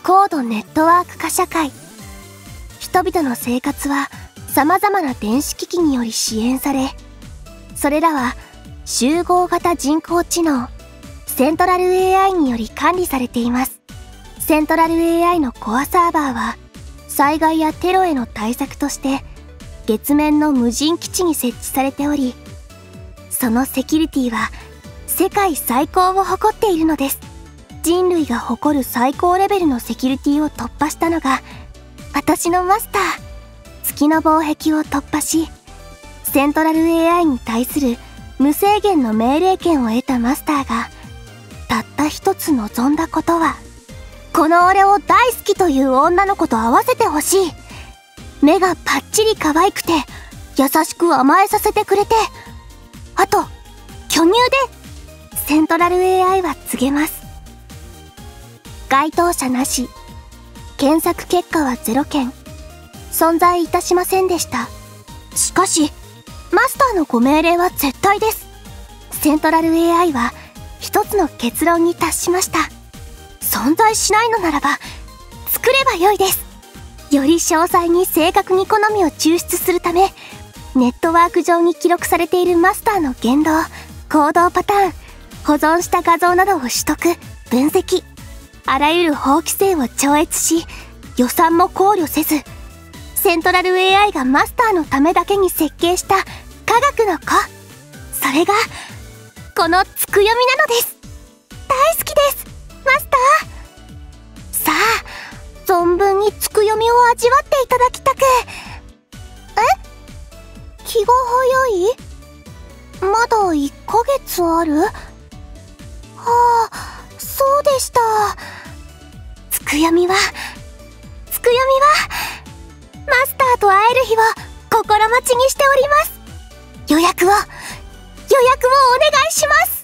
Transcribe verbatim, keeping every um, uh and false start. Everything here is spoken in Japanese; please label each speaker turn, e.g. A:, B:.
A: 高度ネットワーク化社会。人々の生活は様々な電子機器により支援され、それらは集合型人工知能、セントラル エーアイ により管理されています。セントラル エーアイ のコアサーバーは、災害やテロへの対策として、月面の無人基地に設置されており、そのセキュリティは世界最高を誇っているのです。人類が誇る最高レベルのセキュリティを突破したのが、私のマスター。月の防壁を突破し、セントラル エーアイ に対する無制限の命令権を得たマスターが、たった一つ望んだことは、この俺を大好きという女の子と会わせてほしい。目がパッチリ可愛くて、優しく甘えさせてくれて、あと、巨乳で、セントラル エーアイ は告げます。該当者なし。検索結果はゼロ件。存在いたしませんでした。しかし、マスターのご命令は絶対です。セントラル エーアイ は一つの結論に達しました。存在しないのならば、作ればよいです。より詳細に正確に好みを抽出するため、ネットワーク上に記録されているマスターの言動、行動パターン、保存した画像などを取得、分析。あらゆる法規制を超越し、予算も考慮せず、セントラル エーアイ がマスターのためだけに設計した科学の子。それが、このつくよみなのです。大好きです、マスター。さあ、存分につくよみを味わっていただきたく。え？気が早い？まだいっかげつある？はあ、そうでした。つくよみは、つくよみは、マスターと会える日を心待ちにしております。予約を、予約をお願いします。